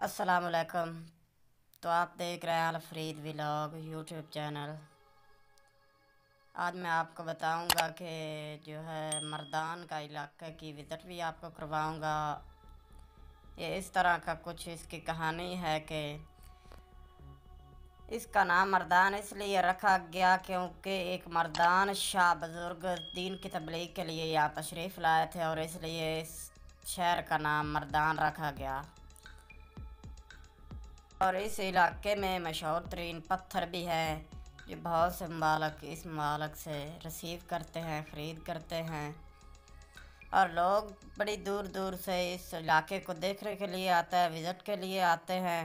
अस्सलाम वालेकुम। तो आप देख रहे हैं अलफ्रीद व्लॉग यूट्यूब चैनल। आज मैं आपको बताऊंगा कि जो है मर्दान का इलाके की विज़िट भी आपको करवाऊंगा। ये इस तरह का कुछ इसकी कहानी है कि इसका नाम मर्दान इसलिए रखा गया क्योंकि एक मर्दान शाह बुज़ुर्ग दीन की तबलीग के लिए यहाँ तशरीफ़ लाए थे और इसलिए इस शहर का नाम मर्दान रखा गया। और इस इलाके में मशहूर तरीन पत्थर भी है जो बहुत से ममालिक इस ममालिक से रिसीव करते हैं, ख़रीद करते हैं। और लोग बड़ी दूर दूर से इस इलाके को देखने के लिए आते हैं, विज़िट के लिए आते हैं।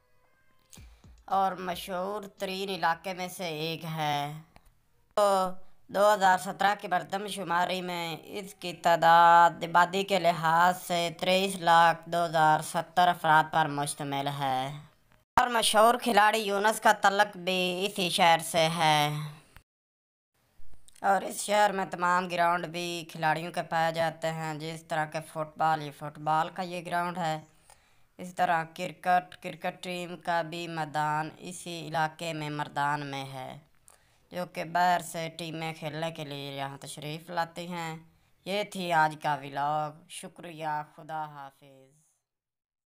और मशहूर तरीन इलाके में से एक है। तो 2017 की मरदमशुमारी में इसकी तादाद आबादी के लिहाज से 23,02,070 अफराद पर मुश्तमिल है। और मशहूर खिलाड़ी यूनुस का तल्लुक भी इसी शहर से है। और इस शहर में तमाम ग्राउंड भी खिलाड़ियों के पाए जाते हैं, जिस तरह के फ़ुटबॉल, ये फ़ुटबॉल का ये ग्राउंड है। इस तरह क्रिकेट टीम का भी मैदान इसी इलाके में मर्दान में है, जो कि बाहर से टीमें खेलने के लिए यहाँ तशरीफ़ लाती हैं। ये थी आज का व्लॉग। शुक्रिया। खुदा हाफिज़।